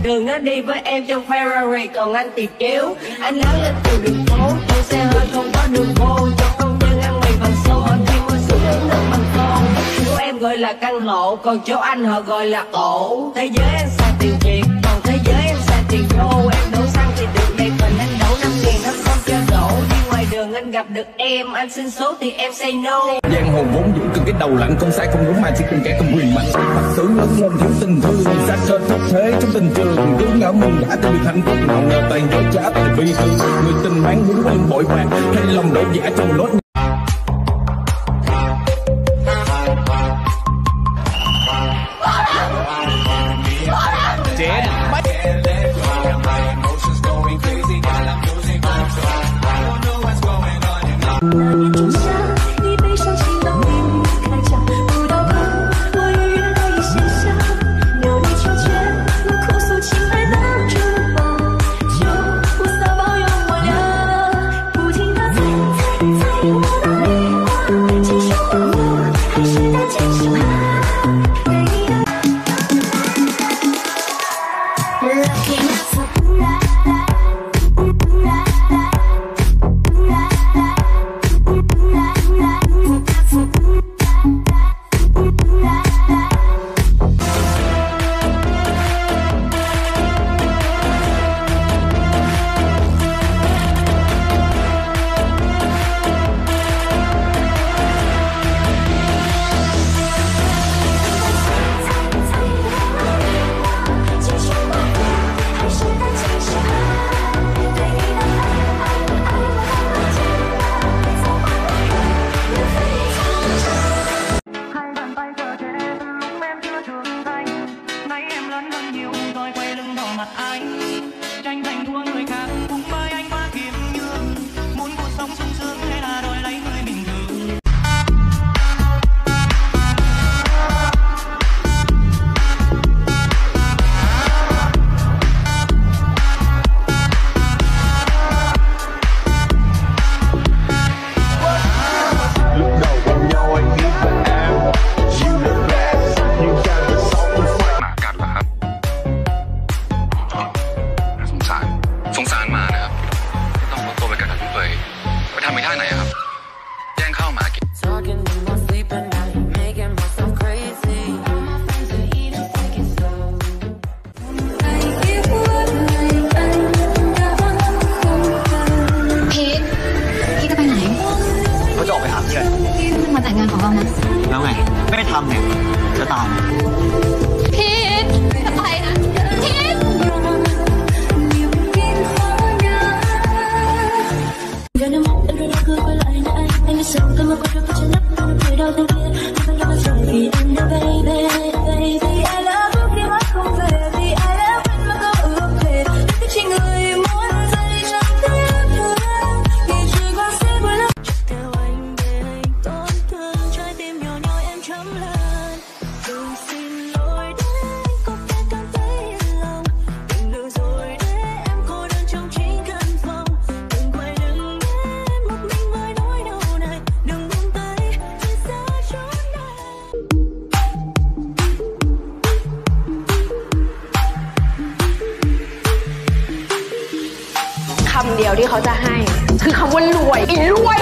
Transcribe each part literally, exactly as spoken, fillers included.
đường nó đi với em trong Ferrari, còn anh thì kéo. Anh nói lên từ đường phố, trong xe hơi không có đường vô, cho công nhân ăn mì bằng xô, khi mua xuống uống nước bằng khô. Chỗ em gọi là căn hộ, còn chỗ anh họ gọi là ổ. Thế giới em xài tiền Việt, còn thế giới em xài tiền đô. Em đổ xăng thì được đầy bình, anh đổ năm nghìn nó không cho đổ. Đi ngoài đường anh gặp được em, anh xin số thì em say no. Giang hồ vốn dĩ cần cái đầu lạnh, không sai không đúng mà chỉ cần kẻ cầm quyền mạnh. Thật sự lớn lên thiếu tình thương, xa trên thấp thế trong tình trường. Cứ ngỡ mình đã từng được hạnh phúc, nào ngờ tay dối trá tại bi thương. Người tình mang muốn quên bội bạc, hay lòng đổ giả trong lối. มาแต่งงานของเรานะแล้วไงไม่ทำเนี่ยจะตายพีทจะไปนะพีทคำเดียวที่เขาจะให้คือคำว่ารวยอีรวย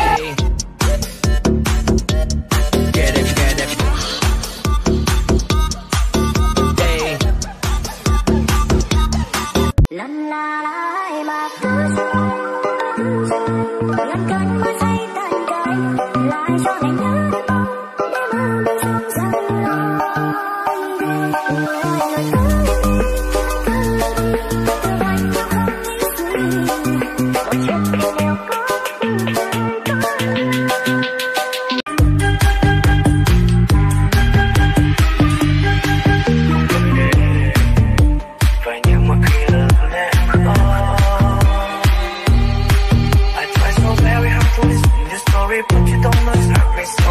But you don't know it's not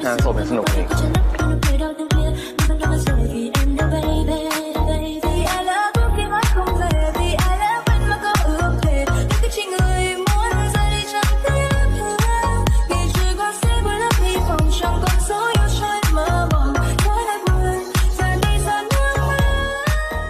งานศพยังสนุกอีก